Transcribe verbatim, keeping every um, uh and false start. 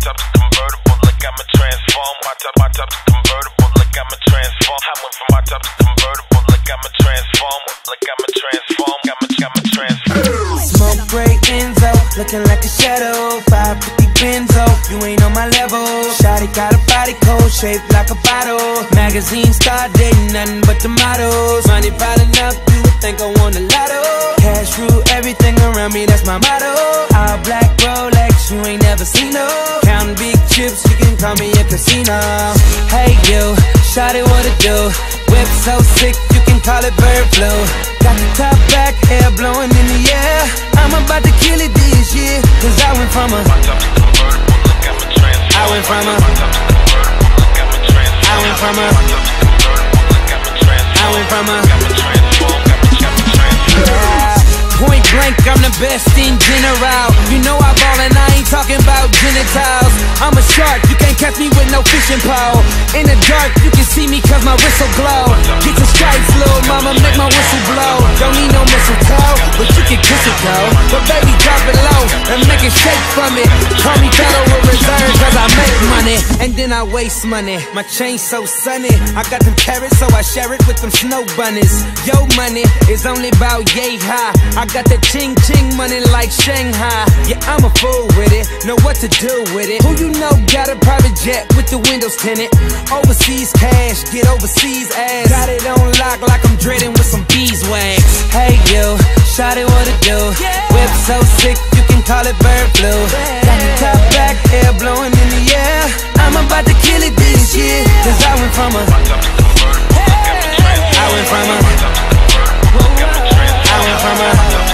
top's convertible, like I'm a transform. My top, my top's convertible, like I'm a transform. I went from my top to convertible, like I'm a transform, like I'm a transform, I'm a, I'm a transform. Smoke gray Enzo, looking like a shadow. five fifty Benzo, you ain't on my level. Shawty got a body cold, shaped like a bottle. Magazine star dating nothing but the models. Money piling up, you would think I won the lotto. Cash rule everything around me, that's my motto. All black Rolex, you ain't never seen no. Counting big chips, you can call me a casino. Hey you, shawty what it do? Whip so sick, you can call it bird flu. Got the top back, hair blowing in the air. I'm about to kill it this year, cause I went from a I went from a I went from a I went from a yeah. Point blank, I'm the best in general. You know I ball and I ain't talking about genitals. I'm a shark, you can't catch me with no fishing pole. In the dark, you can see me cause my whistle glow. Get your stripes, little mama, make my whistle blow. Don't need no mistletoe, but you can kiss it though. But baby, drop it low and make it shake from it. Call me Federal Reserve cause I make money and then I waste money. My chain so sunny, I got them carrots so I share it with them snow bunnies. Yo money is only about yay high. I got that ching ching money like Shanghai. Yeah, I'm a fool with it, know what to do with it. Who you know got a private jet with the windows tinted? Overseas cash, get overseas ass. Got it on lock like I'm dreading with some beeswax. Hey you, shawty what it do? Whip so sick, you can call it bird flu. Got the top back, hair blowing in the air. I'm about to kill it this year, cause I went from a I went from a I went from a